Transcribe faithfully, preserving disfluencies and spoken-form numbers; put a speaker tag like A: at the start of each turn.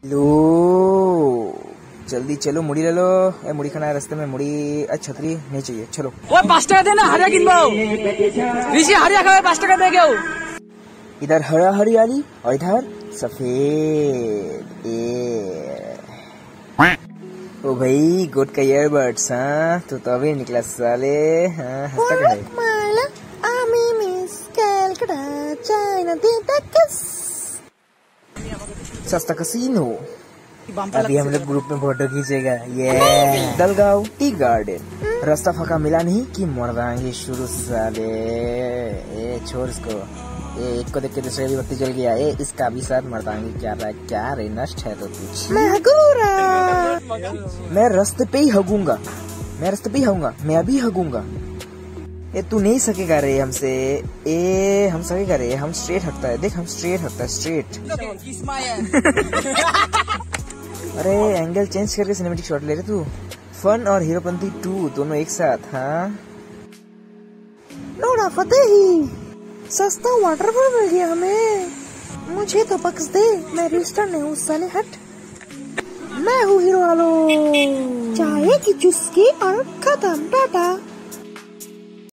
A: लो जल्दी चलो, मुड़ी ले लो। ए मुड़ी खाना है रास्ते में, मुड़ी। अच्छा छतरी नहीं चाहिए, चलो।
B: वो पाँच टका देना, हरिया किनबो ऋषि, हरिया खावे पाँच टका दे गयो।
A: इधर हरा हरियाली और इधर सफेद। ए ओ भाई गुड का ईयरबड्स। हाँ तो तो अभी निकला साले। हाँ हंसता क्या है? सस्ता कसीनो। अभी हम लोग ग्रुप में फोटो खींचेगा। ये दलगांव टी गार्डन। रास्ता फका मिला नहीं कि मोड़ देंगे शुरू साले। ए छोड़ इसको। ए एक को देख के दूसरे भी बत्ती जल गया। ए इसका भी साथ मर देंगे। क्या रहा क्या रे नष्ट है तो कुछ। मैं हगूंगा, मैं रास्ते पे ही हगूंगा, मैं रास्ते पे ही हगूंगा, मैं अभी हगूंगा। ए तू नहीं सकेगा रे हमसे। ए हम सकेगा रे, हम स्ट्रेट हटता है। देख हम स्ट्रेट हटता है, स्ट्रेट। अरे एंगल चेंज करके सिनेमेटिक शॉट ले रहे तू। फन और हीरोपंती टू दोनों एक साथ। हाँ नोरा फतेही, सस्ता वाटर बॉल मिल गया हमें। मुझे तो बक्स दे, मैं रिस्टर नहीं हूँ साले, हट। मैं हूँ हीरो वालो। चाय की चुस्की और खत्म, टाटा।